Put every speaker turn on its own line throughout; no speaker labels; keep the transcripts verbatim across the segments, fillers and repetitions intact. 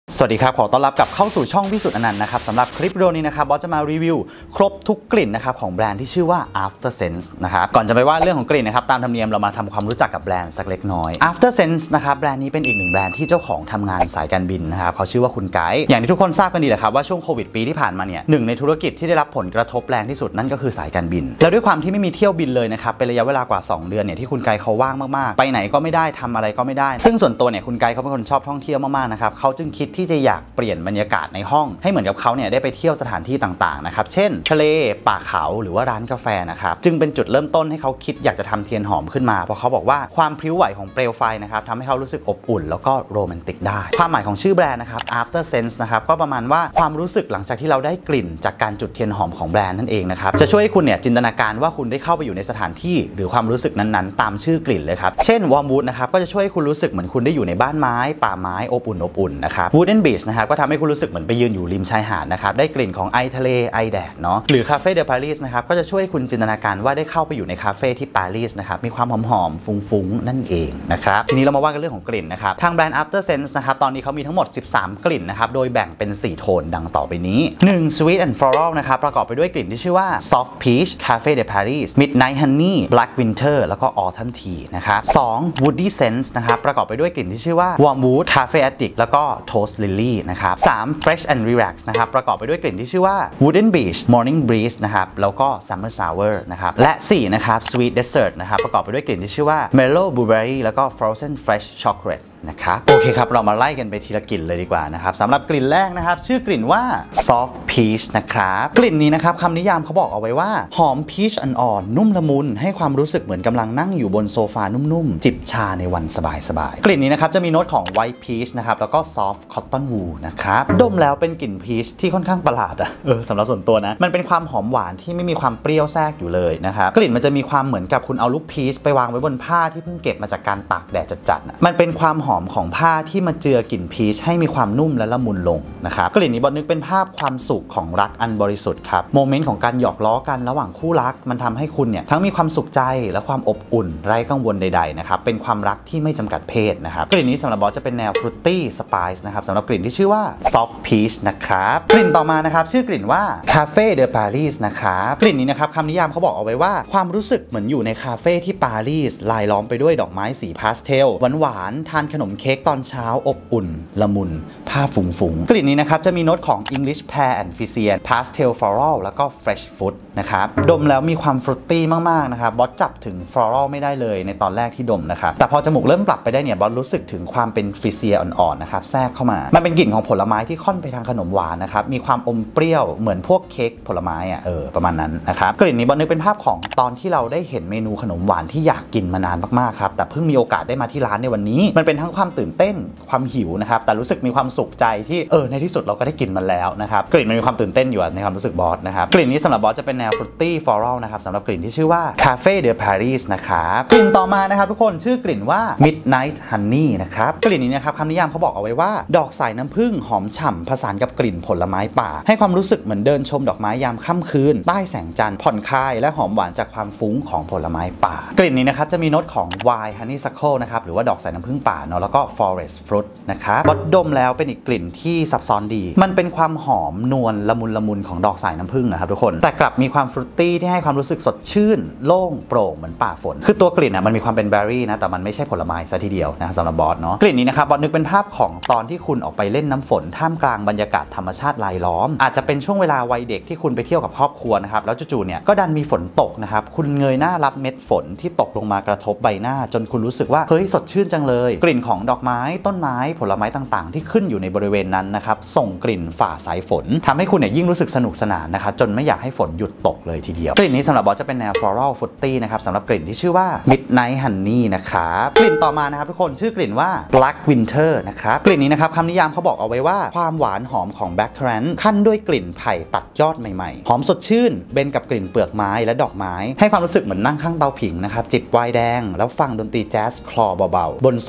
สวัสดีครับขอต้อนรับกลับเข้าสู่ช่องพิสุทธิ์อนันต์นะครับสำหรับคลิปวิดีโอนี้นะครับบอสจะมารีวิวครบทุกกลิ่นนะครับของแบรนด์ที่ชื่อว่า After Sense นะครับก่อนจะไปว่าเรื่องของกลิ่นนะครับตามธรรมเนียมเรามาทำความรู้จักกับแบรนด์สักเล็กน้อย After Sense นะครับแบรนด์นี้เป็นอีกหนึ่งแบรนด์ที่เจ้าของทำงานสายการบินนะครับเขาชื่อว่าคุณไกด์อย่างที่ทุกคนทราบกันดีแหละครับว่าช่วงโควิดปีที่ผ่านมาเนี่ยหนึ่งในธุรกิจที่ได้รับผลกระทบแรงที่สุดนั่นก็คือสายการบินแล้วด้วยความที่ไม่มีเที่ยวบินเลยนะครับเป็นระยะเวลากว่าสองเดือนเนี่ยที่คุณไกด์เขาว่างมากๆไปไหนก็ไม่ได้ทำอะไรก็ไม่ได้ซึ่งส่วนตัวเนี่ยคุณไกด์เขาเป็นคนชอบท่องเที่ยวมากๆนะครับเขาจึงคิดที่จะอยากเปลี่ยนบรรยากาศในห้องให้เหมือนกับเขาเนี่ยได้ไปเที่ยวสถานที่ต่างๆนะครับเช่นทะเลป่าเขาหรือว่าร้านกาแฟนะครับจึงเป็นจุดเริ่มต้นให้เขาคิดอยากจะทำเทียนหอมขึ้นมาเพราะเขาบอกว่าความพริ้วไหวของเปลวไฟนะครับทำให้เขารู้สึกอบอุ่นแล้วก็โรแมนติกได้ความหมายของชื่อแบรนด์นะครับ After Sense นะครับก็ประมาณว่าความรู้สึกหลังจากที่เราได้กลิ่นจากการจุดเทียนหอมของแบรนด์นั่นเองนะครับจะช่วยให้คุณเนี่ยจินตนาการว่าคุณได้เข้าไปอยู่ในสถานที่หรือความรู้สึกนั้นๆตามชื่อกลิ่นเลยครับเช่น Warm Wood นะครับก็จะช่วยให้คุณรู้สึกเหมือนคุณได้อยู่ในบ้านไม้ป่าไม้อบอุ่นอบอุ่นนะครับ Wooden Beach นะครับก็ทำให้คุณรู้สึกเหมือนไปยืนอยู่ริมชายหาดนะครับได้กลิ่นของไอทะเลไอแดดเนาะหรือคาเฟ่เดอปารีสนะครับก็จะช่วยคุณจินตนาการว่าได้เข้าไปอยู่ในคาเฟ่ที่ปารีสนะครับมีความหอมๆฟุ้งๆนั่นเองนะครับทีนี้เรามาว่ากันเรื่องของกลิ่นนะครับทางแบรนด์ After Sense นะครับตอนนี้เขามีทั้งหมดสิบสามกลิ่นนะครับโดยแบ่งเป็นสี่โทนดังต่อไปนี้หนึ่ง Sweet and Floral นะครับประกอบไปด้วยกลิ่นที่ชื่อว่า Soft Peach Cafe de Paris Midnight Honey Black Winter แล้วก็ Autumn Tea นะครับสอง Woody Scents นะครับประกอบไปด้วยกลิ่นที่ชื่อว่า Warm Wood Cafe Addict แล้วก็ Toast Lily นะครับสาม Fresh and Relax นะครับประกอบไปด้วยกลิ่นที่ชื่อว่า Wooden Beach Morning Breeze นะครับแล้วก็ Summer Sour นะครับและสี่นะครับ Sweet Dessert นะครับประกอบไปด้วยกลิ่นที่ชื่อว่า Mellow Blueberry แล้วก็ Frozen Fresh Chocolateนะครับโอเคครับเรามาไล่กันไปทีละกลิ่นเลยดีกว่านะครับสำหรับกลิ่นแรกนะครับชื่อกลิ่นว่า Soft Peach นะครับกลิ่นนี้นะครับคำนิยามเขาบอกเอาไว้ว่าหอมพีชอ่อนๆนุ่มละมุนให้ความรู้สึกเหมือนกำลังนั่งอยู่บนโซฟานุ่มๆจิบชาในวันสบายๆกลิ่นนี้นะครับจะมีโน้ตของ White Peach นะครับแล้วก็ Soft Cotton Wool นะครับดมแล้วเป็นกลิ่นพีชที่ค่อนข้างประหลาดอะเออสำหรับส่วนตัวนะมันเป็นความหอมหวานที่ไม่มีความเปรี้ยวแทรกอยู่เลยนะครับกลิ่นมันจะมีความเหมือนกับคุณเอาลูกพีชไปวางไว้บนผ้าที่เพิ่งเก็บมาจากการตากแดดจัดๆมันเป็นความหอมของผ้าที่มาเจือกลิ่นพีชให้มีความนุ่มและละมุนลงนะครับกลิ่นนี้บอสนึกเป็นภาพความสุขของรักอันบริสุทธิ์ครับโมเมนต์ของการหยอกล้อกันระหว่างคู่รักมันทำให้คุณเนี่ยทั้งมีความสุขใจและความอบอุ่นไร้กังวลใดๆนะครับเป็นความรักที่ไม่จำกัดเพศนะครับกลิ่นนี้สำหรับบอสจะเป็นแนวฟรุตตี้สไปซ์นะครับสำหรับกลิ่นที่ชื่อว่า Soft Peach นะครับกลิ่นต่อมานะครับชื่อกลิ่นว่า Cafe de Paris นะครับกลิ่นนี้นะครับคำนิยามเขาบอกเอาไว้ว่าความรู้สึกเหมือนอยู่ในคาเฟ่ที่ปารีสลายล้อมไปด้วยดอกไม้สีพาสเทลหวานๆทานขนมเค้กตอนเช้าอบอุ่นละมุนผ้าฝุ่งๆกลิ่นนี้นะครับจะมีโน้ตของ English Pear and Fuchsia Pastel Floral แล้วก็ Fresh Fruit นะครับดมแล้วมีความฟรุตตี้มากๆนะครับบอสจับถึง Floral ไม่ได้เลยในตอนแรกที่ดมนะครับแต่พอจมูกเริ่มปรับไปได้เนี่ยบอสรู้สึกถึงความเป็น Fuchsia อ่อนๆนะครับแทรกเข้ามามันเป็นกลิ่นของผลไม้ที่ค่อนไปทางขนมหวานนะครับมีความอมเปรี้ยวเหมือนพวกเค้กผลไม้อ่ะเออประมาณนั้นนะครับกลิ่นนี้บอสนึกเป็นภาพของตอนที่เราได้เห็นเมนูขนมหวานที่อยากกินมานานมากๆครับแต่เพิ่งมีโอกาสได้มาที่ร้านในวันนี้มันเป็นทั้งความตื่นเต้นความหิวนะครับแต่รู้สึกมีความสุขใจที่เออในที่สุดเราก็ได้กินมันแล้วนะครับกลิ่นมันมีความตื่นเต้นอยู่ในความรู้สึกบอสนะครับกลิ่นนี้สำหรับบอสจะเป็นแนวฟรุตตี้ฟลอรัลนะครับสำหรับกลิ่นที่ชื่อว่า Cafe de Paris นะครับกลิ่นต่อมานะครับทุกคนชื่อกลิ่นว่า Midnight Honey นะครับกลิ่นนี้นะครับคำนิยามเขาบอกเอาไว้ว่าดอกสายน้ำผึ้งหอมฉ่ำผสานกับกลิ่นผลไม้ป่าให้ความรู้สึกเหมือนเดินชมดอกไม้ยามค่ำคืนใต้แสงจันทร์ผ่อนคลายและหอมหวานจากความฟุ้งของผลไม้ป่ากลิ่นนี้นะครับจะมีโน้ตของ Wild Honeysuckle นะครับหรือว่าดอกสายน้ำผึ้งป่าเนาะแล้วก็ Forest Fruit นะครับบอสดมแล้วเป็นอีกกลิ่นที่ซับซ้อนดีมันเป็นความหอมนวลละมุนละมุนของดอกสายน้ำผึ้งนะครับทุกคนแต่กลับมีความฟรุตตี้ที่ให้ความรู้สึกสดชื่นโล่งโปร่งเหมือนป่าฝนคือตัวกลิ่นอ่ะมันมีความเป็นเบอร์รี่นะแต่มันไม่ใช่ผลไม้ซะทีเดียวนะสำหรับบอสเนาะกลิ่นนี้นะครับบอสนึกเป็นภาพของตอนที่คุณออกไปเล่นน้ำฝนท่ามกลางบรรยากาศธรรมชาติรายล้อมอาจจะเป็นช่วงเวลาวัยเด็กที่คุณไปเที่ยวกับครอบครัวนะครับแล้วจู่ๆเนี่ยก็ดันมีฝนตกนะครับคุณเงยหน้ารับเม็ดฝนที่ตกลงมากระทบใบหน้าจนคุณรู้สึกว่าเฮ้ยสดชื่นจังเลยกลิ่นของดอกไม้ต้นไม้ผลไม้ต่างๆที่ขึ้นอยู่ในบริเวณนั้นนะครับส่งกลิ่นฝ่าสายฝนทำให้คุณเนี่ยยิ่งรู้สึกสนุกสนานนะครับจนไม่อยากให้ฝนหยุดตกเลยทีเดียวกลิ่นนี้สำหรับบอสจะเป็นแนว floral fruity นะครับสำหรับกลิ่นที่ชื่อว่า midnight honey นะครับกลิ่นต่อมานะครับทุกคนชื่อกลิ่นว่า black winter นะครับกลิ่นนี้นะครับคำนิยามเขาบอกเอาไว้ว่าความหวานหอมของ blackcurrant ขั้นด้วยกลิ่นไผ่ตัดยอดใหม่ๆหอมสดชื่นเบนกับกลิ่นเปลือกไม้และดอกไม้ให้ความรู้สึกเหมือนนั่งข้างเตาผิงนะครับจิบไวน์แดงแล้วฟังดนตรีแจ๊สคลอเบาๆบนโซฟาห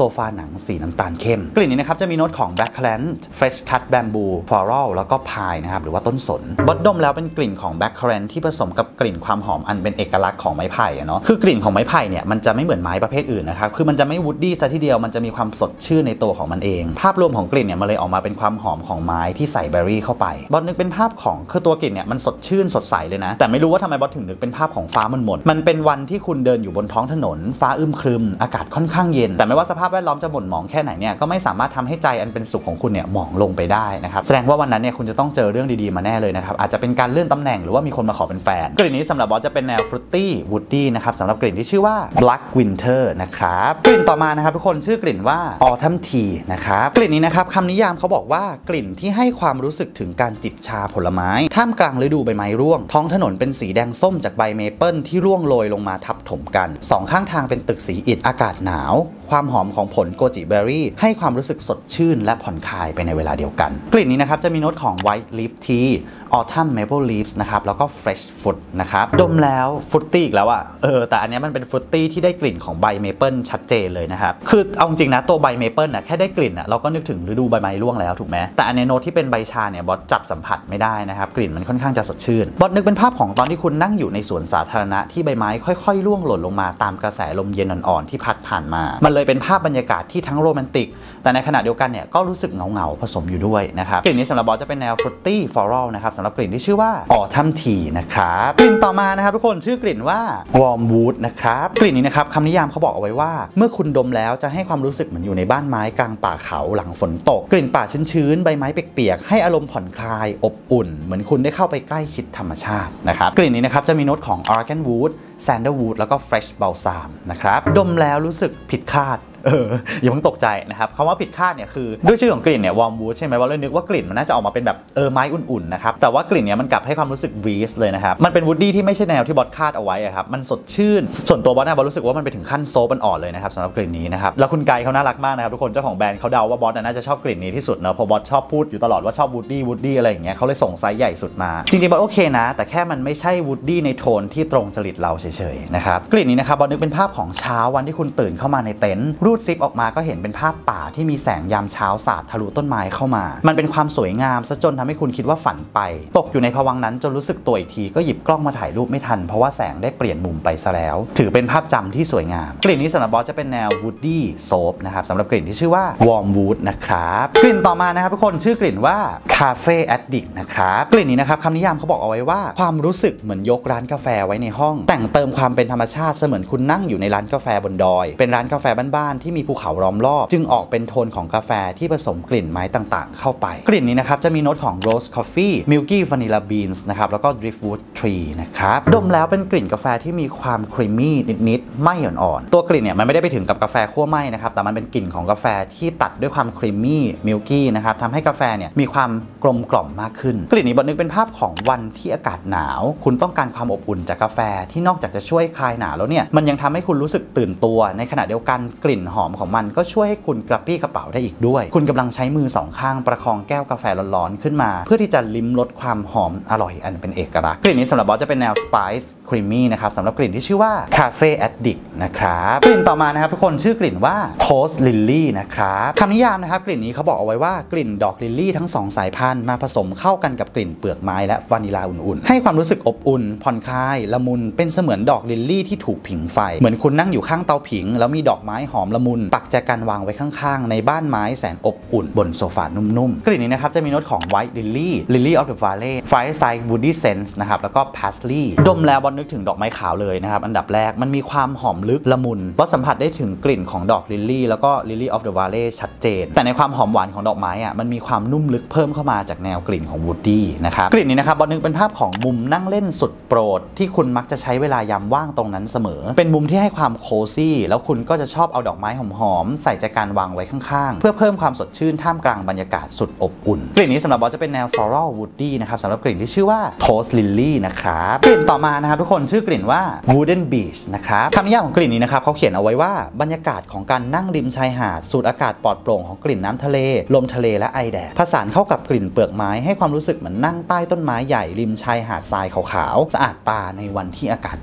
นังสีน้ำตาลเข้มกลิ่นนี้นะครับจะมีโน้ตของ blackcurrant fresh cut bamboo floral แล้วก็ pine นะครับหรือว่าต้นสนบดดมแล้วเป็นกลิ่นของ blackcurrant ที่ผสมกับกลิ่นความหอมอันเป็นเอกลักษณ์ของไม้ไผ่เนาะคือกลิ่นของไม้ไผ่เนี่ยมันจะไม่เหมือนไม้ประเภทอื่นนะครับคือมันจะไม่วูดดี้ซะทีเดียวมันจะมีความสดชื่นในตัวของมันเองภาพรวมของกลิ่นเนี่ยมันเลยออกมาเป็นความหอมของไม้ที่ใส่เบอร์รี่เข้าไปบอสนึกเป็นภาพของคือตัวกลิ่นเนี่ยมันสดชื่นสดใสเลยนะแต่ไม่รู้ว่าทำไมบอสถึงนึกเป็นภาพของฟ้ามันหมดมันเป็นวันที่คุณเดินอยู่บนท้องถนนฟ้าอึมครึมอากาศค่อนข้างเย็นแต่ไม่ว่าสภาพแวดล้อมจะหม่นหมองแค่ไหนเนี่ยก็ไม่สามารถทำให้ใจอันเป็นสุขของคุณเนี่ยหมองลงไปได้นะครับแสดงว่าวันนั้นเนี่ยคุณจะต้องเจอเรื่องดีๆมาแน่เลยนะครับอาจจะเป็นการเลื่อนตำแหน่งหรือว่ามีคนมาขอเป็นแฟนกลิ่นนี้สำหรับบอสจะเป็นแนวฟรุตตี้วูดดี้นะครับสำหรับกลิ่นที่ชื่อว่า Black Winter นะครับกลิ่นต่อมานะครับทุกคนชื่อกลิ่นว่า Autumn Tea นะครับกลิ่นนี้นะครับคำนิยามเขาบอกว่ากลิ่นที่ให้ความรู้สึกถึงการจิบชาผลไม้ท่ามกลางฤดูใบไม้ร่วงท้องถนนเป็นสีแดงส้มจากใบเมเปิลที่ร่วงโรยลงมาทับถมกันสองข้างทางเป็นตึกสีอิฐอากาศหนาวความหอมของผลโกจิเบอร์รี่ให้ความรู้สึกสดชื่นและผ่อนคลายไปในเวลาเดียวกันกลิ่นนี้นะครับจะมีโน้ตของ White Leaf Tea Autumn Maple Leaves นะครับแล้วก็ Fresh Fruit นะครับดมแล้วฟรุตตี้อีกแล้วอะเออแต่อันนี้มันเป็นฟรุตตี้ที่ได้กลิ่นของใบเมเปิลชัดเจนเลยนะครับคือเอาจริงนะตัวใบเมเปิลนะแค่ได้กลิ่นอะเราก็นึกถึงฤดูใบไม้ร่วงแล้วถูกไหมแต่อันนี้โน้ตที่เป็นใบชาเนี่ยบอสจับสัมผัสไม่ได้นะครับกลิ่นมันค่อนข้างจะสดชื่นบอสนึกเป็นภาพของตอนที่คุณนั่งอยู่ในสวนสาธารณะที่ใบไม้ค่อยๆร่วงหล่นลงมาตามกระแสลมเย็นอ่อนๆที่พัดผ่านมามันเลยเป็นภาพบรรยากาศที่ทั้งโรแมนติกแต่ในขณะเดียวกันเนี่ยก็รู้สึกเหงาๆผสมอยู่ด้วยนะครับกลิ่นนี้สำหรับบอสจะเป็นแนวฟรุตตี้ฟลอรัลนะครับสำหรับกลิ่นที่ชื่อว่าAutumn Tea นะครับกลิ่นต่อมานะครับทุกคนชื่อกลิ่นว่า Warm Wood นะครับกลิ่นนี้นะครับคำนิยามเขาบอกเอาไว้ว่าเมื่อคุณดมแล้วจะให้ความรู้สึกเหมือนอยู่ในบ้านไม้กลางป่าเขาหลังฝนตกกลิ่นป่าชื้นๆใบไม้เปียกๆให้อารมณ์ผ่อนคลายอบอุ่นเหมือนคุณได้เข้าไปใกล้ชิดธรรมชาตินะครับกลิ่นนี้นะครับจะมีโน้ตของ Argan Wood Sandalwood แล้วก็ Fresh Balsam นะครับดมแล้วรู้สึกผิดคาดเอออย่าเพิ่งตกใจนะครับคำว่าผิดคาดเนี่ยคือด้วยชื่อของกลิ่นเนี่ยวอร์มวูดใช่ไหมว่าเรานึกว่ากลิ่นมันน่าจะออกมาเป็นแบบเออไม้อุ่นๆนะครับแต่ว่ากลิ่นเนี่ยมันกลับให้ความรู้สึกบรีซเลยนะครับมันเป็นวูดดี้ที่ไม่ใช่แนวที่บอสคาดเอาไว้ครับมันสดชื่นส่วนตัวบอสเนี่ยบอสรู้สึกว่ามันไปถึงขั้นโซฟอ่อนเลยนะครับสำหรับกลิ่นนี้นะครับแล้วคุณไกเขาน่ารักมากนะครับทุกคนเจ้าของแบรนด์เขาเดาว่าบอสน่าจะชอบกลิ่นนี้ที่สุดเนอะเพราะบอสชอบพูดอยู่ตลอดว่าชอบวูดดี้วูดดี้อะไรอย่างเงี้ยเขาเลยส่งไซส์ใหญ่สุดมาจริงๆบอสโอเคนะแต่แค่มันไม่ใช่วูดดี้ในโทนที่ตรงจริตเราเฉยๆนะครับกลิ่นนี้นะครับบอสนึกเป็นภาพของเช้าวันที่คุณตื่นเข้ามาในเต็นท์รูดซิปออกมาก็เห็นเป็นภาพป่าที่มีแสงยามเช้าสาดทะลุต้นไม้เข้ามามันเป็นความสวยงามซะจนทำให้คุณคิดว่าฝันไปตกอยู่ในภวังค์นั้นจนรู้สึกตัวอีกทีก็หยิบกล้องมาถ่ายรูปไม่ทันเพราะว่าแสงได้เปลี่ยนมุมไปซะแล้วถือเป็นภาพจำที่สวยงามกลิ่นนี้สำหรับบอสจะเป็นแนว Woody Soap นะครับสำหรับกลิ่นที่ชื่อว่า Warm Wood นะครับกลิ่นต่อมานะครับทุกคนชื่อกลิ่นว่า Cafe Addict นะครับกลิ่นนี้นะครับคำนิยามเขาบอกเอาไว้ว่าความรู้สึกเหมือนยกร้านกาแฟไว้ในห้องแต่งเติมความเป็นธรรมชาติเสมือนคุณนั่งอยู่ในร้านกาแฟบนดอยเป็นร้านกาแฟบ้านๆที่มีภูเขาล้อมรอบจึงออกเป็นโทนของกาแฟที่ผสมกลิ่นไม้ต่างๆเข้าไปกลิ่นนี้นะครับจะมีโน้ตของ Rose Coffee Milky Vanilla Beans นะครับแล้วก็ Driftwood Tree นะครับดมแล้วเป็นกลิ่นกาแฟที่มีความครีมมี่นิดๆไม่อ่อนๆตัวกลิ่นเนี่ยมันไม่ได้ไปถึงกับกาแฟคั่วไหม้นะครับแต่มันเป็นกลิ่นของกาแฟที่ตัดด้วยความครีมมี่มิลกี้นะครับทำให้กาแฟเนี่ยมีความกลมกล่อมมากขึ้นกลิ่นนี้บอสนึกเป็นภาพของวันที่อากาศหนาวคุณต้องการความอบอุ่นจากกาแฟที่นอกจากจะช่วยคลายหนาวแล้วเนี่ยมันยังทำให้คุณรู้สึกตื่นตัวในขณะเดียวกันกลิ่นหอมของมันก็ช่วยให้คุณกระปรี้กระเป๋าได้อีกด้วยคุณกำลังใช้มือสองข้างประคองแก้วกาแฟร้อนๆขึ้นมาเพื่อที่จะลิ้มรสความหอมอร่อยอันเป็นเอกลักษณ์กลิ่นนี้สำหรับบอสจะเป็นแนว Spice Creamy นะครับสำหรับกลิ่นที่ชื่อว่า Cafe Addict นะครับกลิ่นต่อมานะครับทุกคนชื่อกลิ่นว่า Toast Lily นะครับคำนิยามนะครับกลิ่นนี้เขาบอกเอาไว้ว่ากลิ่นดอกลิลลี่ทั้งสองสายพันธุ์มาผสมเข้ากันกับกลิ่นเปลือกไม้และวานิลาอุ่นๆให้ความรู้สึกอบอุ่นผ่อนคลายละมุนเป็นเสมือนดอกลิลลี่ที่ถูกผิงไฟเหมือนคุณนั่งอยู่ข้างเตาผิงแล้วมีดอกไม้หอมละมุนปักแจกันวางไว้ข้างๆในบ้านไม้แสนอบอุ่นบนโซฟานุ่มๆกลิ่นนี้นะครับจะมีโน้ตของ White Lily Lily of the Valley Fireside Woody Scents นะครับแล้วก็ Parsley ดมแล้วบอสนึกถึงดอกไม้ขาวเลยนะครับอันดับแรกมันมีความหอมลึกละมุนบอสสัมผัสได้ถึงกลิ่นของดอกลิลลี่แล้วก็ Lily of the Valley ชัดเจนแต่ในความหอมหวานของดอกไม้อ่ะมันมีความนุ่มลึกเพิ่มเข้ามาจากแนวกลิ่นของ Woody นะครับกลิ่นนี้นะครับบอสนึกเป็นภาพของมุมนั่งเล่นสุดโปรดที่คุณมักจะใช้เวลายามว่างตรงนั้นเสมอเป็นมุมที่ให้ความโคซี่แล้วคุณก็จะชอบเอาดอกไม้หอมๆใส่แจกันวางไว้ข้างๆเพื่อเพิ่มความสดชื่นท่ามกลางบรรยากาศสุดอบอุ่นกลิ่นนี้สำหรับบอสจะเป็นแนว floral woody นะครับสำหรับกลิ่นที่ชื่อว่า toast lily นะครับกลิ่นต่อมานะครับทุกคนชื่อกลิ่นว่า wooden beach นะครับคำนิยามของกลิ่นนี้นะครับเขาเขียนเอาไว้ว่าบรรยากาศของการนั่งริมชายหาดสูดอากาศปลอดโปร่งของกลิ่นน้ำทะเลลมทะเลและไอแดดผสานเข้ากับกลิ่นเปลือกไม้ให้ความรู้สึกเหมือนนั่งใต้ต้นไม้ใหญ่ริมชายหาดทรายขาวๆสะอาดตาในวันที่อากาศดี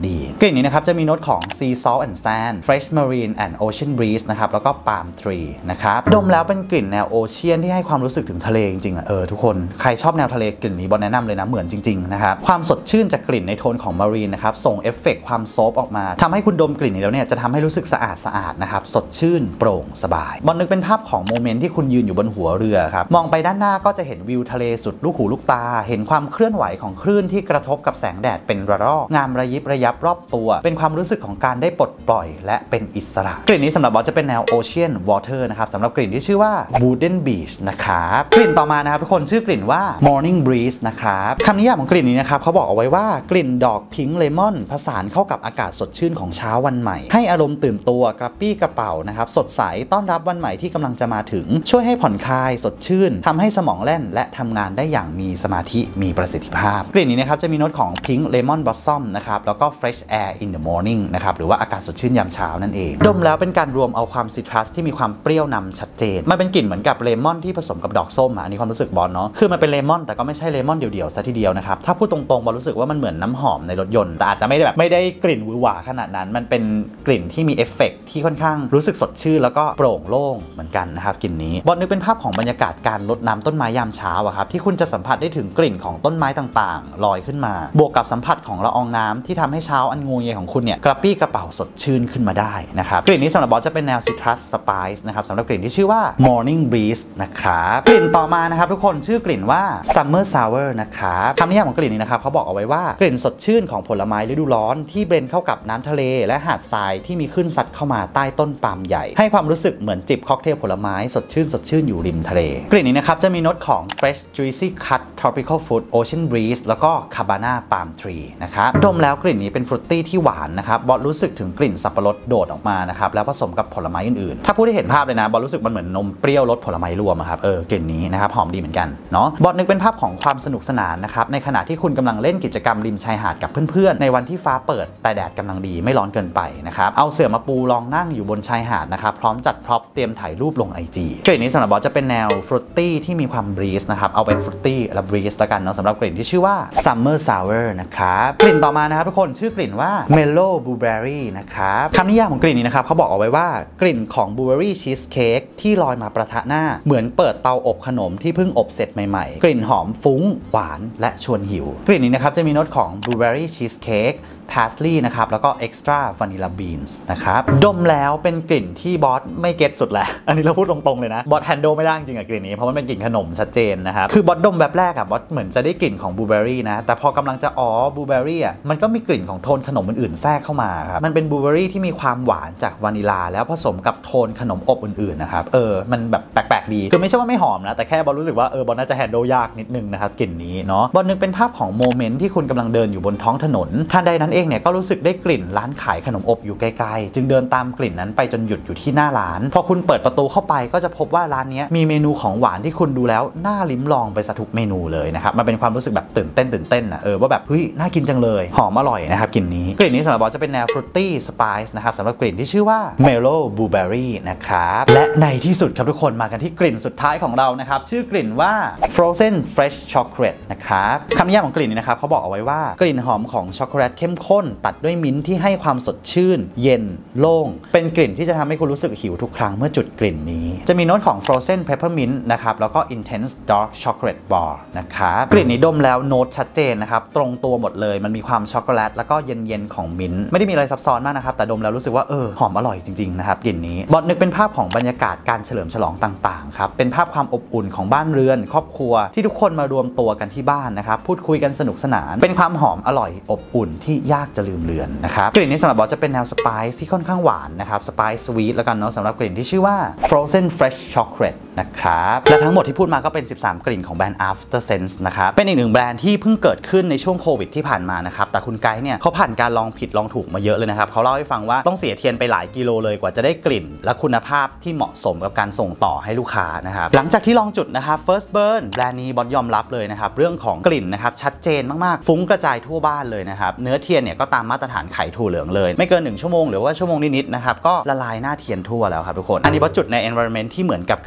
ดีกลิ่นนี้นะครับจะมีโน้ตของ sea salt and sand fresh marine and ocean breeze นะครับแล้วก็ palm tree นะครับดมแล้วเป็นกลิ่นแนวโอเชียนที่ให้ความรู้สึกถึงทะเลจริงๆอ่ะเออทุกคนใครชอบแนวทะเลกลิ่นนี้บอลแนะนำเลยนะเหมือนจริงๆนะครับความสดชื่นจากกลิ่นในโทนของ marine นะครับส่งเอฟเฟกต์ความโซฟออกมาทำให้คุณดมกลิ่นนี้แล้วเนี่ยจะทำให้รู้สึกสะอาดสะอาดนะครับสดชื่นโปร่งสบายบอลนึกเป็นภาพของโมเมนต์ที่คุณยืนอยู่บนหัวเรือครับมองไปด้านหน้าก็จะเห็นวิวทะเลสุดลูกหูลูกตาเห็นความเคลื่อนไหวของคลื่นที่กระทบกับแสงแดดเป็นระลอกงามระยิบระยับรอบตัวเป็นความรู้สึกของการได้ปลดปล่อยและเป็นอิสระกลิ่นนี้สำหรับบอลจะเป็นแนว Ocean Water นะครับสำหรับกลิ่นที่ชื่อว่า Wooden Beach นะครับกลิ่นต่อมานะครับทุกคนชื่อกลิ่นว่า Morning Breeze นะครับคำนิยามของกลิ่นนี้นะครับเขาบอกเอาไว้ว่ากลิ่นดอกพิงค์เลมอนผสานเข้ากับอากาศสดชื่นของเช้าวันใหม่ให้อารมณ์ตื่นตัวกระปี้กระเป๋านะครับสดใสต้อนรับวันใหม่ที่กำลังจะมาถึงช่วยให้ผ่อนคลายสดชื่นทำให้สมองแล่นและทำงานได้อย่างมีสมาธิมีประสิทธิภาพกลิ่นนี้นะครับจะมีโน้ตของ Pink Lemon Blossom นะครับแล้วก็ Fresh Air in the Morning นะครับหรือว่าอากาศสดชื่นยามเช้านั่นเองดมแล้วเป็นการรวมเอาความซิตรัสที่มีความเปรี้ยวนำชัดเจนมันเป็นกลิ่นเหมือนกับเลมอนที่ผสมกับดอกส้มอ่ะอันนี้ความรู้สึกบอลเนาะคือมันเป็นเลมอนแต่ก็ไม่ใช่เลมอนเดี่ยวๆซะทีเดียวนะครับถ้าพูดตรงๆบอลรู้สึกว่ามันเหมือนน้ำหอมในรถยนต์แต่อาจจะไม่ได้แบบไม่ได้กลิ่นหวือหวาขนาดนั้นมันเป็นกลิ่นที่มีเอฟเฟกต์ที่ค่อนข้างรู้สึกสดชื่นแล้วก็โปร่งโล่งเหมือนกันนะครับกลิ่นนี้บอลนึกเป็นภาพของบรรยากาศการรดน้ำต้นไม้ยามเช้าอะครับที่คุณจะสัมผัสได้ถึงกลิ่นของต้นไม้ต่างๆลอยขึ้นมาบวกกับสัมผัสของละอองน้ำที่ทำให้เช้าอันงวงเงียของคุณเนี่ยกระปี้กระเป๋าสดชื่นขึ้นมาได้นะครับกลิ่นนี้สำหรับบอลจะเป็นแนว Citrus Spice นะครับสำหรับกลิ่นที่ชื่อว่า Morning Breeze นะครับกลิ่นต่อมานะครับทุกคนชื่อกลิ่นว่า Summer Sour นะครับคำนิยามของกลิ่นนี้นะครับเขาบอกเอาไว้ว่ากลิ่นสดชื่นของผลไม้ฤดูร้อนที่เบลนด์เข้ากับน้ำทะเลและหาดทรายที่มีคลื่นซัดเข้ามาใต้ต้นปาล์มใหญ่ให้ความรู้สึกเหมือนจิบค็อกเทลผลไม้สดชื่นสดชื่นอยู่ริมทะเลกลิ่นนี้นะครับจะมีโน้ตของ Fresh Juicy Cut Tropical Fruit Ocean Breeze แล้วก็ Cabana Palm Tree นะครับดมแล้วกลิ่นนี้เป็นฟรุตตี้ที่หวานนะครับบอลรู้สึกถึงกลิ่นสับปะรดโดดออกมานะครับแล้วผสมกับผลไม้อื่นๆถ้าพูดได้เห็นภาพเลยนะบอลรู้สึกมันเหมือนนมเปรี้ยวรสผลไม้รวมครับเออกลิ่นนี้นะครับหอมดีเหมือนกันเนาะบอลนึกเป็นภาพของความสนุกสนานนะครับในขณะที่คุณกำลังเล่นกิจกรรมริมชายหาดกับเพื่อนๆในวันที่ฟ้าเปิดแต่แดดกำลังดีไม่ร้อนเกินไปนะครับเอาเสื่อมาปูลองนั่งอยู่บนชายหาดนะครับพร้อมจัดพร็อพเตรียมถ่ายรูปลง ไอ จี กลิ่นนี้สำหรับบอลจะเป็นแนวฟรุตตี้ที่มีความบรีสนะครับเอาเป็นฟรุตตี้และบรีสแล้วกันเนาะสำหรับกลิ่นที่ชื่อว่า Summer Sour นะครับกลิ่นต่อมานะครับทุกคนชื่อกลิ่นว่า Mellow Blueberry นะครับคำนิยามของกลิ่นนี้นะครับเขาบอกเอาไว้ว่ากลิ่นของ Blueberry Cheesecake ที่ลอยมาประทะหน้าเหมือนเปิดเตาอบขนมที่เพิ่งอบเสร็จใหม่ๆกลิ่นหอมฟุ้งหวานและชวนหิวกลิ่นนี้นะครับจะมีโน้ตของ Blueberry Cheesecake Parsley นะครับแล้วก็ Extra Vanilla Beans นะครับดมแล้วเป็นกลิ่นที่บอสไม่เก็ตสุดแหละอันนี้เราพูดตรงๆเลยนะบอสแฮนด์ลไม่ได้จริงกับกลิ่นนี้เพราะมันเป็นกลิ่นขนมชัดเจนนะครับคือบอสดมแบบแรกอะบอสเหมือนจะได้กลิ่นของบลูเบอร์รี่นะแต่พอกำลังจะอ๋อบลูเบอร์รี่อะมันก็มีกลิ่นของโทนขนมอื่นๆแทรกเข้ามาครับมันเป็นบลูเบอร์รี่ที่มีความหวานจากวานิลาแล้วผสมกับโทนขนมอบอื่นๆนะครับเออมันแบบแปลกๆดีคือไม่ใช่ว่าไม่หอมนะแต่แค่บอสรู้สึกว่าเออบอสน่าจะแฮนด์ลยากนิดนึงนะครับกลิ่นนี้เนาะบอสนึกเป็นภาพของโมเมนต์ที่คุณกำลังเดินอยู่บนท้องถนนทันใดนั้นเองเนี่ยก็รู้สึกได้กลิ่นร้านขายขนมอบอยู่ใกล้ๆจึงเดินตามกลิ่นนั้นไปจนหยุดอยู่ที่หน้าร้านพอคุณเปิดประตูเข้าไปก็จะพบว่าร้านนี้มีเมนูของหวานที่คุณดูแล้วน่าลิ้มลองไปซะทุกเมนูเลยนะครับมันเป็นความรู้สึกแบบตื่นเต้นตื่นเต้นนะเออว่าแบบเฮ้ยน่ากินจังเลยหอมอร่อยนะครับกลิ่นนี้กลิ่นนี้สำหรับบอสจะเป็นแนวฟรุตตี้สไปซ์นะครับสำหรับกลิ่นที่ชื่อว่า Mellow Blueberry นะครับและในที่สุดครับทุกคนมากันที่กลิ่นสุดท้ายของเรานะครับชื่อกลิ่นว่า Frozen Fresh Chocolate นะครับคำนิยามของกลิ่นนี้นะครับเขาบอกเอาไว้ว่ากลิ่นหอมของช็อกโกแลตเข้มข้นตัดด้วยมิ้นท์ที่ให้ความสดชื่นเย็นโล่งเป็นกลิ่นที่จะทำให้คุณรู้สึกหิวทุกครั้งเมื่อจุดกลิ่นนี้จะมีโน้ตของ Frozen Peppermint นะครับแล้วก็ Intense Dark Chocolate Bar นะครับกลิ่นนี้ดมแล้วโน้ตชัดเจนนะครับตรงตัวหมดเลยมันมีความช็อกโกแลตแล้วก็เย็นๆของมิ้นท์ไม่ได้มีอะไรซับซ้อนมากนะครับแต่ดมแล้วรู้สึกว่าเออหอมอร่อยจริงๆนะครับกลิ่นนี้บอสนึกเป็นภาพของบรรยากาศการเฉลิมฉลองต่างๆครับเป็นภาพความอบอุ่นของบ้านเรือนครอบครัวที่ทุกคนมารวมตัวกันที่บ้านนะครับพูดคุยกันสนุกสนานเป็นความหอมอร่อยอบอุ่นที่ยากจะลืมเลือนนะครับกลิ่นนี้สำหรับบอสจะเป็นแนวสไปซ์ที่ค่อนข้างหวานนะครับสไปซ์สวีทแล้วกันเนาะสำหรับกลิ่นที่ชื่อว่า Frozen Fresh Chocolate นะครับและทั้งหมดที่พูดมาก็เป็นสิบสามกลิ่นของแบรนด์ After Sense นะครับเป็นอีกหนึ่งแบรนด์ที่เพิ่งเกิดขึ้นในช่วงโควิดที่ผ่านมานะครับแต่คุณไกด์เนี่ยเขาผ่านการลองผิดลองถูกมาเยอะเลยนะครับเขาเล่าให้ฟังว่าต้องเสียเทียนไปหลายกิโลเลยกว่าจะได้กลิ่นและคุณภาพที่เหมาะสมกับการส่งต่อให้ลูกค้านะครับหลังจากที่ลองจุดนะครับ First Burn แบรนด์นี้บอสยอมรับเลยนะครับเรื่องของกลิ่นนะครับชัดเจนมากๆฟุ้งกระจายทั่วบ้านเลยนะครับเนื้อเทียนเนี่ยก็ตามมาตรฐานไขถั่วเหลืองเลยไม่เกินหนึ่งชั่วโมงหรือว่าชั่วโมงนิดๆนะครับก็ละลายหน้าเทียนทั่วแล้วครับทุกคนอันนี้บอสจุดใน environment ที่เหมือนกับการทดสอบ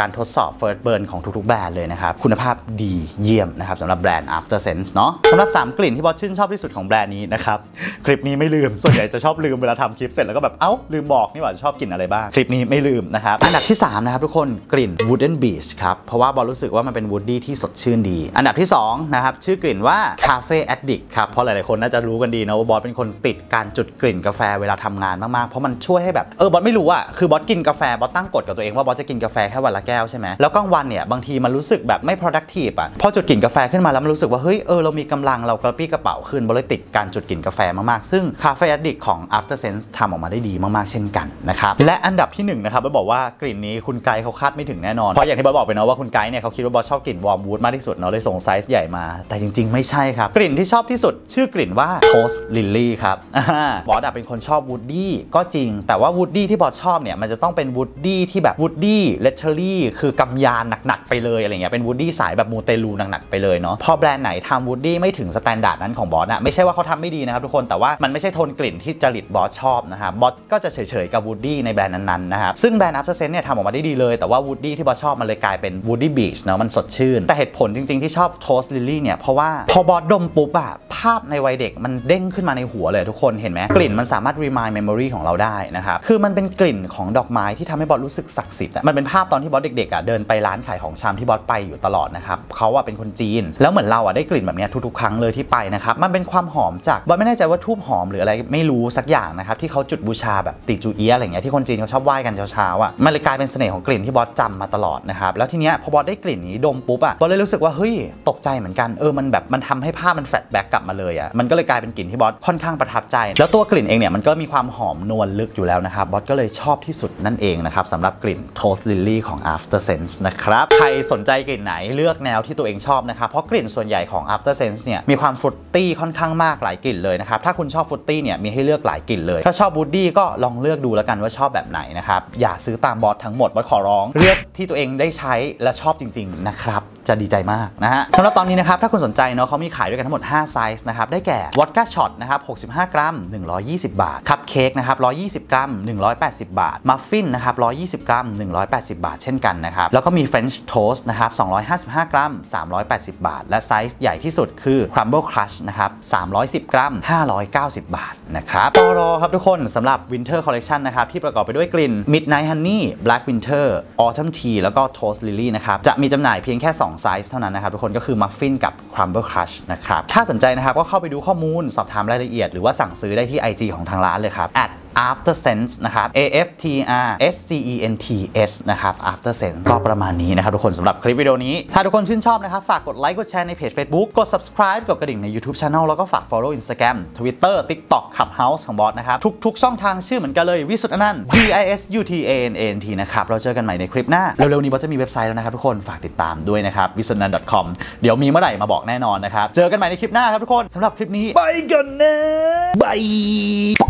สอบ First Burn ของทุกๆแบรนด์เลยนะครับคุณภาพดีเยี่ยมนะครับสำหรับแบรนด์ After Sense เนาะสำหรับสามกลิ่นที่บอสชื่นชอบที่สุดของแบรนด์นี้นะครับคลิปนี้ไม่ลืมส่วนใหญ่จะชอบลืมเวลาทำคลิปเสร็จแล้วก็แบบเอ้าลืมบอกนี่ว่าชอบกลิ่นอะไรบ้างคลิปนี้ไม่ลืมนะครับอันดับที่สามนะครับทุกคนกลิ่น Wooden Beach ครับเพราะว่าบอสรู้สึกว่ามันเป็น Woody ที่สดชื่นดีอันดับที่สองนะครับชื่อกลิ่นว่า Cafe Addict ครับเพราะหลายๆคนน่าจะรู้กันดีนะว่าบอสเป็นคนติดการจุดกลิ่นกาแฟเวลาทำงานมากๆเพราะมันช่วยให้แบบเออบอสไม่รู้อะคือบอสกินกาแฟบอสตั้งกฎกับตัวเองว่าบอสจะกินกาแฟแค่วันละแก้วใช่ไหมแล้วกลางวันเนี่ยบางทีมันรู้สึกแบบไม่ productive อะพอจุดกลิ่นกาแฟขึ้นมาแล้วมันรู้สึกว่าเฮ้ยเออเรามีกำลังเรากระปี้กระเป๋าขึ้นบอสเลยติดการจุดกลิ่นกาแฟมากๆซึ่ง Cafe Addict ของ After Sense ทำออกมาได้ดีมากๆเช่นกันนะครับและอันดับที่หนึ่งนะครับบอสบอกว่ากลิ่นนี้คุณไกด์เขาคาดไม่ถึงแน่นอนเพราะอย่างที่บอสบอกไปนะว่าคุณไกด์เนี่ยเขาคิดว่าบอสชอบกลิ่นวอร์มวูดมากที่สุดเนาะเลยส่งไซส์ใหญ่มาแต่จริงๆไม่ใช่ครับกลิ่นที่ชอบที่สุดชื่อกลิ่นว่า Toast Lily ครับบอสเป็นคนชอบวูดดี้ก็จริงแต่ว่าวูดดี้ที่บอสชอบเนี่ยมันจะต้องเป็นวูดดี้ที่แบบวูดดี้เลเทอรี่คือกำยานหนักๆไปเลยอะไรเงี้ยเป็นวูดดี้สายแบบมูเตลูหนักๆไปเลยเนาะพอแบรนด์ไหนทำวูดดี้ไม่ถึงสแตนดาร์ดนั้นของบอสอะไม่ใช่ว่าเขาทำไม่ดีนะครับทุกคนแต่ว่ามันไม่ใช่โทนกลิ่นที่จริตบอสชอบนะครับบอสก็จะเฉยๆกับวูดดี้ในแบรนด์นั้นๆนะครับซึ่งแบรนด์ After Sense เนี่ยทำออกมาได้ดีเลยแต่ว่าวูดดี้ที่บอสชอบมันเลยกลายเป็นวูดดี้บีชเนาะมันสดชื่นแต่เหตุผลจริงๆที่ชอบ Toast Lily เนี่ยเพราะว่าพอบอสดมปุ๊บอะภาพในวัยเด็กมันเด้งขึ้นมาในหัวเลยทุกคนเห็นไหมกลิ่นมันสามารถ remind memory ของเราได้นะครับคือมันเป็นกลิ่นของดอกไม้ที่ทำให้บอสรู้สึกศักดิ์สิทธิ์มันเป็นภาพตอนที่บอสเด็กๆอ่ะเดินไปร้านขายของชำที่บอสไปอยู่ตลอดนะครับเขาอ่ะเป็นคนจีนแล้วเหมือนเราอ่ะได้กลิ่นแบบนี้ทุกๆครั้งเลยที่ไปนะครับมันเป็นความหอมจากบอสไม่แน่ใจว่าทูบหอมหรืออะไรไม่รู้สักอย่างนะครับที่เขาจุดบูชาแบบติจูเอียอะไรเงี้ยที่คนจีนเขาชอบไหว้กันเช้าๆอ่ะมันเลยกลายเป็นเสน่ห์ของกลิ่นที่บอสจำมาตลอดนะครับแล้วทีเนี้ยพอบอสได้กลิ่นนี้ดมปุ๊บอ่ะบอสเลยรู้สึกว่าเฮ้ยตกใจเหมือนกันเออมันแบบมันทำให้ภาพมันแฟลชแบ็กกลับมาเลยอ่ะมันก็เลยกลายเป็นกลิ่นที่บอสค่อนข้างประทับใจแล้วตัวกลิ่นเองเนี่ยมันก็มีความหอมนวลลึกอยู่แล้วนะครับบอสก็เลยชอบที่สุดนั่นเองนะครับสำหรับกลิ่น Toast Lily ของ After Sense นะครับใครสนใจกลิ่นไหนเลือกแนวที่ตัวเองชอบนะครับเพราะกลิ่นส่วนใหญ่ของ After Sense เนี่ยมีความฟรุตตี้ค่อนข้างมากหลายกลิ่นเลยนะครับถ้าคุณชอบฟรุตตี้เนี่ยมีให้เลือกหลายกลิ่นเลยถ้าชอบวูดดี้ก็ลองเลือกดูแล้วกันว่าชอบแบบไหนนะครับอย่าซื้อตามบอสทั้งหมดบอสขอร้องเลือกที่ตัวเองได้ใช้และชอบจริงๆนะครับจะดีใจมากนะฮะสำหรับตอนนี้นะครับถ้าคุณสนใจเนาะเขามีขายด้วยกันทั้งหมดห้าไซส์นะครับได้แก่วอดก้าช็อตนะครับหกสิบห้ากรัมหนึ่งร้อยยี่สิบบาทคัพเค้กนะครับหนึ่งร้อยยี่สิบกรัมหนึ่งร้อยแปดสิบบาทมัฟฟินนะครับหนึ่งร้อยยี่สิบกรัมหนึ่งร้อยแปดสิบบาทเช่นกันนะครับแล้วก็มีเฟรนช์โทสต์นะครับสองร้อยห้าสิบห้ากรัมสามร้อยแปดสิบบาทและไซส์ใหญ่ที่สุดคือ Crumble Crush นะครับสามร้อยสิบกรัมห้าร้อยเก้าสิบบาทนะครับต่อรอครับทุกคนสำหรับ Winter Collection นะครับที่ประกอบไปด้วยกลิ่น Midnight Honey Black Winter Autumn Tea แล้วก็ Toast Lily นะครับจะมีจำหน่ายเพียงแค่สองไซส์เท่านั้นนะครับทุกคนก็คือ Muffin กับ Crumble Crush นะครับถ้าสนใจนะครับก็เข้าไปดูข้อมูลสอบถามรายละเอียดหรือว่าสั่งซื้อได้ที่ ไอ จี ของทางร้านเลยครับ After Sense นะครับ A F T R S C E N T S นะครับ After Sense ก็ประมาณนี้นะครับทุกคนสำหรับคลิปวิดีโอนี้ถ้าทุกคนชื่นชอบนะครับฝากกดไลค์กดแชร์ในเพจ Facebook กด Subscribe กดกระดิ่งใน YouTube Channel แล้วก็ฝาก Follow Instagram Twitter TikTok Clubhouse ของบอสนะครับทุกๆช่องทางชื่อเหมือนกันเลยวิสุทธิ์อนันต์ V I S U T A N A N T นะครับเราเจอกันใหม่ในคลิปหน้าเร็วๆนี้บอสจะมีเว็บไซต์แล้วนะครับทุกคนฝากติดตามด้วยนะครับ วิสุทธิ์อนันต์ ดอท คอม เดี๋ยวมีเมื่อไหร่มาบอกแน่นอนนะครับเจอกันใหม่ในคลิปหน้าครับทุกคนสำหรับคลิปนี้ไปกันนะบาย